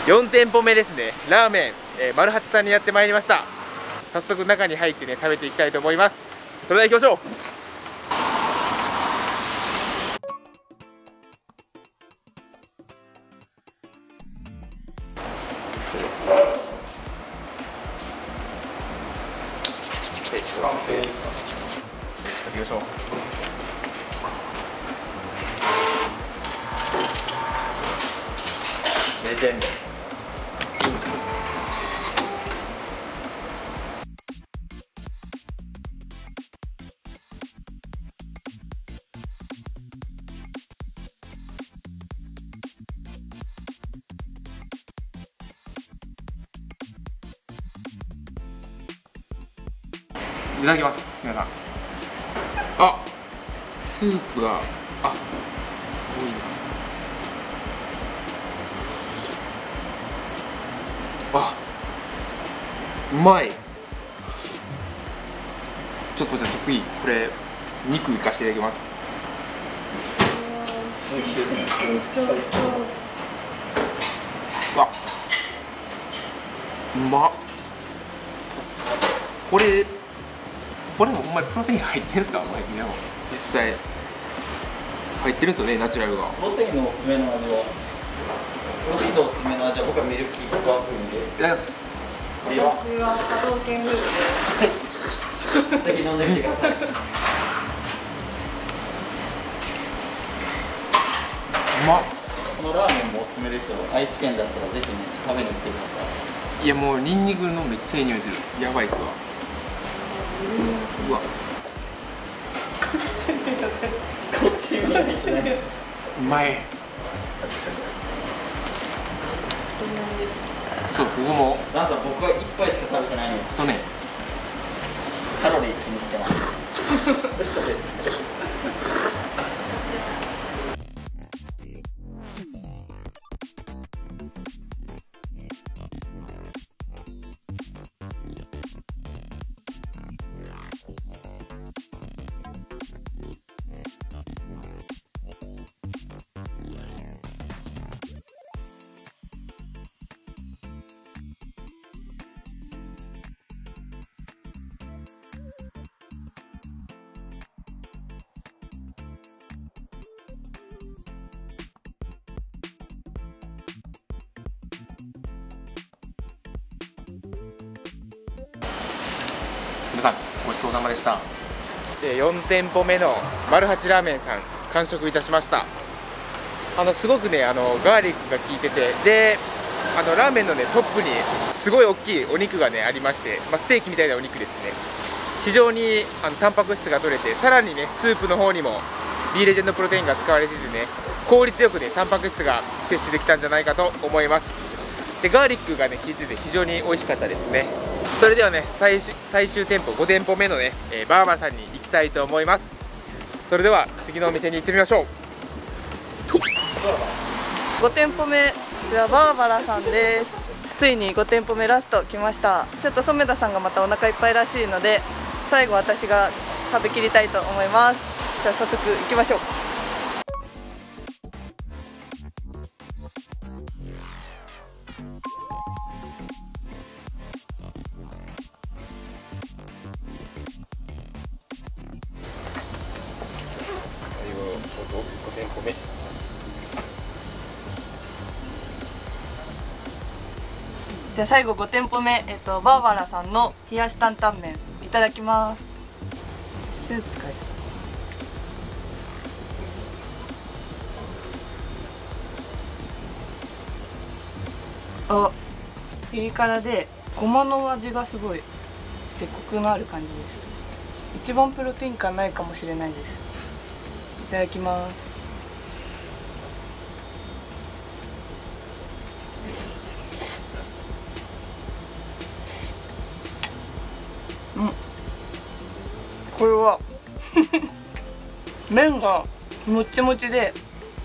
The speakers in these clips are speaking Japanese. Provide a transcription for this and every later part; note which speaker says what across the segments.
Speaker 1: 4店舗目ですね。ラーメン、丸八さんにやってまいりました。早速中に入ってね食べていきたいと思います。それでは行きましょう。完成ですか。行きましょう。レジェンド。いただきます。皆さん。あ、スープが、あ、すごいな。あ、うまい。ちょっとじゃあ次これ肉いかしていただきます。
Speaker 2: すげえ、めっちゃ美味しそう。
Speaker 1: わ、うまっ。これもほんまにプロテイン入ってんすか？マイクでも実際入ってるんですよね、ナチュラルが。
Speaker 2: プロテインのおすすめの味は、僕はミルキーココア風味で。
Speaker 1: いただきます。
Speaker 2: これは
Speaker 3: 私は波動拳風味で。
Speaker 2: ぜひ飲んでみてください。
Speaker 1: うまっ。
Speaker 2: このラーメンもおすすめですよ。愛知県だったらぜひね、食べに来てください。
Speaker 1: いやもうニンニクのめっちゃいい匂いする。やばいっすわ。うわ、
Speaker 2: こっちには入ってないです。
Speaker 1: うまい。
Speaker 3: 太麺です。
Speaker 1: そう、ここも
Speaker 2: ダンさん、僕は1杯しか食べてないんです。
Speaker 1: 太ね。
Speaker 2: カロリー気にしてます。嘘です。
Speaker 1: 皆さんごちそうさまでした。4店舗目の丸八ラーメンさん完食いたしました。すごくねガーリックが効いてて、でラーメンのねトップにすごい大きいお肉がねありまして、ステーキみたいなお肉ですね。非常にタンパク質が取れて、さらにねスープの方にも B レジェンドプロテインが使われててね、効率よくねタンパク質が摂取できたんじゃないかと思います。でガーリックがね効いてて非常に美味しかったですね。それではね最終店舗5店舗目のね、バーバラさんに行きたいと思います。それでは次のお店に行ってみましょう。
Speaker 3: 5店舗目、こちらバーバラさんです。ついに5店舗目ラスト来ました。ちょっと染田さんがまたお腹いっぱいらしいので、最後私が食べきりたいと思います。じゃあ早速行きましょう。
Speaker 1: 5店舗目。
Speaker 3: じゃあ最後5店舗目、バーバラさんの冷やし担々麺いただきます。スープかい。あ、ピリ辛でごまの味がすごいしてコクのある感じです。一番プロテイン感ないかもしれないです。いただきます。これは麺がもっちもちで、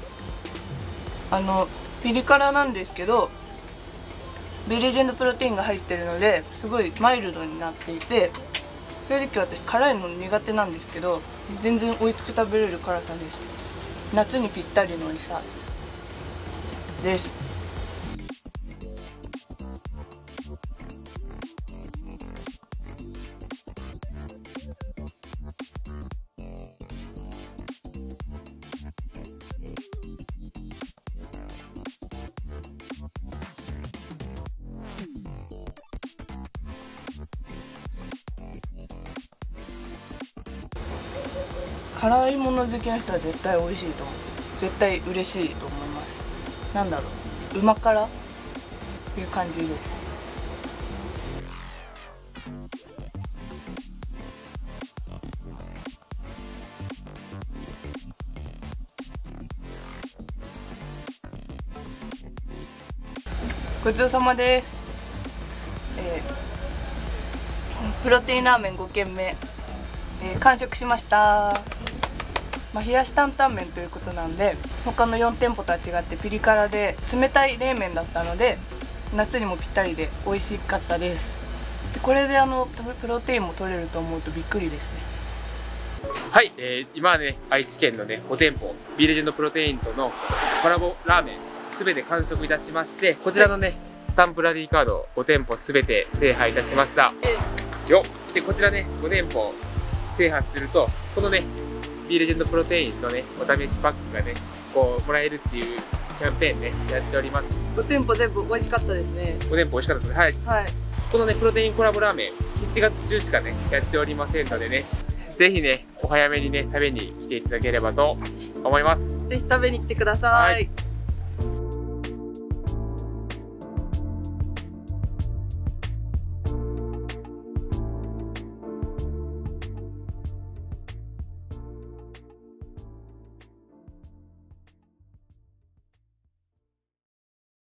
Speaker 3: ピリ辛なんですけど B レジェンドプロテインが入ってるのですごいマイルドになっていて、正直私辛いの苦手なんですけど全然美味しく食べれる辛さです。夏にぴったりの美味しさです。 辛いもの好きな人は絶対美味しいと思う。絶対嬉しいと思います。なんだろう、うま辛っていう感じです。ごちそうさまです。プロテインラーメン5軒目、完食しました。冷やし担々麺ということなんで、他の4店舗とは違ってピリ辛で冷たい冷麺だったので、夏にもぴったりで美味しかったです。これでプロテインも取れると思うとびっくりですね。
Speaker 1: はい、今はね、愛知県のね、5店舗、ビーレジェンドプロテインとのコラボラーメン、すべて完食いたしまして、こちらのね、スタンプラリーカード5店舗すべて制覇いたしました。よっ。で、こちらね、5店舗制覇すると、このね、ビーレジェンドプロテインのね、お試しパックがね、こう、もらえるっていうキャンペーンね、やっております。
Speaker 3: 5店舗全部美味しかったですね。
Speaker 1: 5店舗美味しかったですね。はい。はい。このね、プロテインコラボラーメン、7月中しかね、やっておりませんのでね、ぜひね、お早めにね、食べに来ていただければと思います。
Speaker 3: ぜひ食べに来てください。はい。